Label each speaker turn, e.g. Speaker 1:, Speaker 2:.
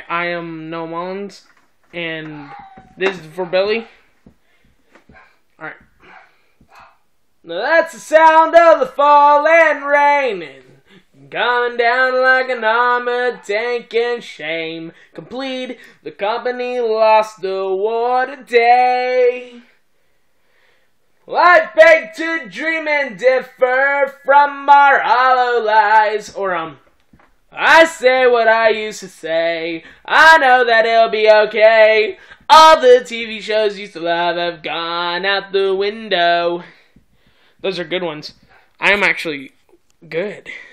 Speaker 1: Hi, I am Noah Mullins, and this is for Billy. Alright. Now that's the sound of the falling rain, coming down like an armored tank in shame. Complete, the company lost the war today. Well, I beg to dream and differ from our hollow lies, I say what I used to say. I know that it'll be okay. All the TV shows used to love have gone out the window. Those are good ones. I'm actually good.